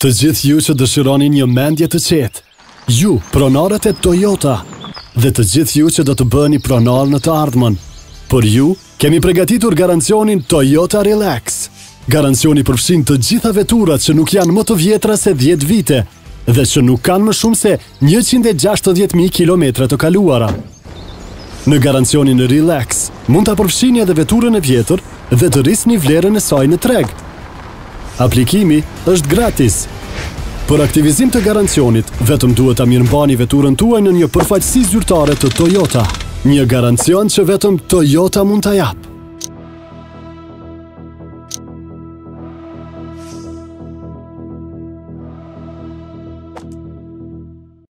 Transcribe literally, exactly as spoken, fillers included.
Të gjithë ju që dëshironi një mendje të qetë, ju, pronarët e Toyota, dhe të gjithë ju që do të bëni pronar në të ardhmen, për ju, kemi përgatitur garancionin Toyota Relax. Garancioni përfshin të gjitha veturat që nuk janë më të vjetra se dhjetë vite dhe që nuk kanë më shumë se njëqind e gjashtëdhjetë mijë kilometra të kaluara. Në garancionin Relax, mund të përfshini edhe veturën e vjetër dhe të rrisni vlerën e saj në treg. Aplikimi është gratis. Për aktivizim të garancionit, vetëm duhet ta mirëmbani veturën tuaj në një përfaqësi zyrtare të Toyota. Një garancion që vetëm Toyota mund ta jap.